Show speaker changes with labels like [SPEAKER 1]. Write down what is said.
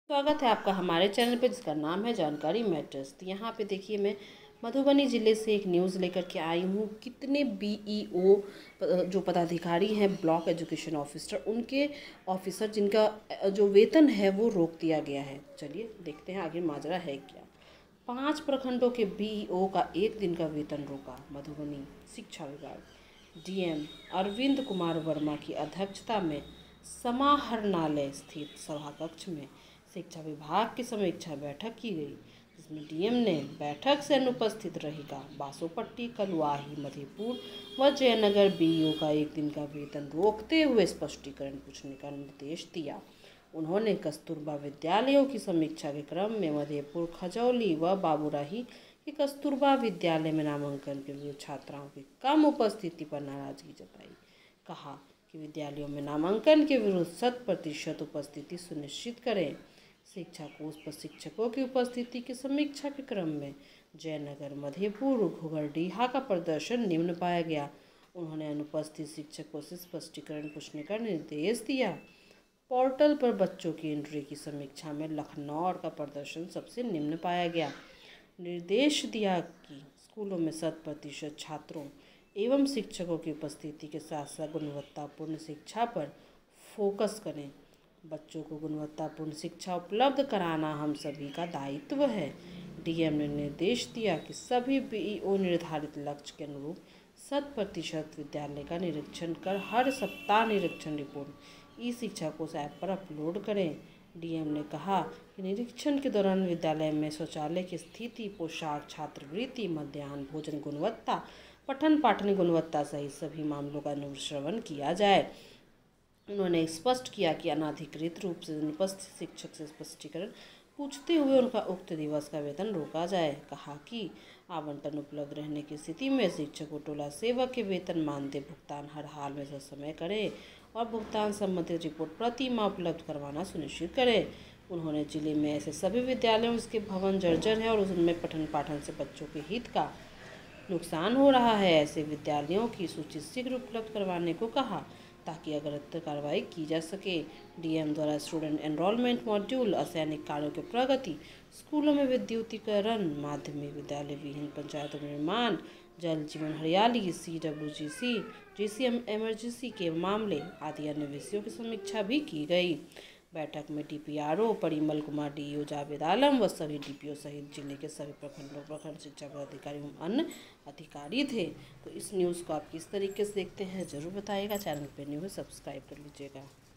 [SPEAKER 1] स्वागत है आपका हमारे चैनल पे, जिसका नाम है जानकारी मैटर्स। तो यहाँ पे देखिए, मैं मधुबनी ज़िले से एक न्यूज़ लेकर के आई हूँ। कितने बीईओ जो पदाधिकारी हैं, ब्लॉक एजुकेशन ऑफिसर, उनके ऑफिसर जिनका जो वेतन है वो रोक दिया गया है। चलिए देखते हैं आगे माजरा है क्या। 5 प्रखंडों के बीईओ का एक दिन का वेतन रोका। मधुबनी शिक्षा विभाग डीएम अरविंद कुमार वर्मा की अध्यक्षता में समाहरणालय स्थित सभा कक्ष में शिक्षा विभाग की समीक्षा बैठक की गई, जिसमें डीएम ने बैठक से अनुपस्थित रहेगा बासोपट्टी, कलुआही, मधेपुर व जयनगर बीईओ का एक दिन का वेतन रोकते हुए स्पष्टीकरण पूछने का निर्देश दिया। उन्होंने कस्तूरबा विद्यालयों की समीक्षा के क्रम में मधेपुर, खजौली व बाबूराही के कस्तूरबा विद्यालय में नामांकन के विरुद्ध छात्राओं की कम उपस्थिति पर नाराजगी जताई। कहा कि विद्यालयों में नामांकन के विरुद्ध 100% उपस्थिति सुनिश्चित करें। शिक्षा कोष पर शिक्षकों की उपस्थिति की समीक्षा के क्रम में जयनगर, मधेपुर, घुघरडीहा का प्रदर्शन निम्न पाया गया। उन्होंने अनुपस्थित शिक्षकों से स्पष्टीकरण पूछने का निर्देश दिया। पोर्टल पर बच्चों की एंट्री की समीक्षा में लखनऊ का प्रदर्शन सबसे निम्न पाया गया। निर्देश दिया कि स्कूलों में 100% छात्रों एवं शिक्षकों की उपस्थिति के साथ साथ गुणवत्तापूर्ण शिक्षा पर फोकस करें। बच्चों को गुणवत्तापूर्ण शिक्षा उपलब्ध कराना हम सभी का दायित्व है। डीएम ने निर्देश दिया कि सभी बीईओ निर्धारित लक्ष्य के अनुरूप 100% विद्यालय का निरीक्षण कर हर सप्ताह निरीक्षण रिपोर्ट ई शिक्षा कोष ऐप पर अपलोड करें। डीएम ने कहा कि निरीक्षण के दौरान विद्यालय में शौचालय की स्थिति, पोशाक, छात्रवृत्ति, मध्याह्न भोजन गुणवत्ता, पठन पाठन गुणवत्ता सहित सभी मामलों का अनुश्रवण किया जाए। उन्होंने स्पष्ट किया कि अनाधिकृत रूप से अनुपस्थित शिक्षक से स्पष्टीकरण पूछते हुए उनका उक्त दिवस का वेतन रोका जाए। कहा कि आवंटन उपलब्ध रहने की स्थिति में शिक्षक व टोला सेवक के वेतन मानदेय भुगतान हर हाल में समय करें और भुगतान संबंधित रिपोर्ट प्रति माह उपलब्ध करवाना सुनिश्चित करें। उन्होंने जिले में ऐसे सभी विद्यालयों जिसके भवन जर्जर है और उनमें पठन पाठन से बच्चों के हित का नुकसान हो रहा है, ऐसे विद्यालयों की सूची शीघ्र उपलब्ध करवाने को कहा, ताकि अग्रिम कार्रवाई की जा सके। डीएम द्वारा स्टूडेंट एनरोलमेंट मॉड्यूल, असैनिक कार्यों की प्रगति, स्कूलों में विद्युतीकरण, माध्यमिक विद्यालय विहीन पंचायतों में निर्माण, जल जीवन हरियाली, CWGC, GCM इमरजेंसी के मामले आदि अन्य विषयों की समीक्षा भी की गई। बैठक में DPRO परिमल कुमार, DEO जावेद आलम व सभी DPO सहित जिले के सभी प्रखंड शिक्षा पदाधिकारी एवं अन्य अधिकारी थे। तो इस न्यूज़ को आप किस तरीके से देखते हैं ज़रूर बताइएगा। चैनल पर न्यू है सब्सक्राइब कर लीजिएगा।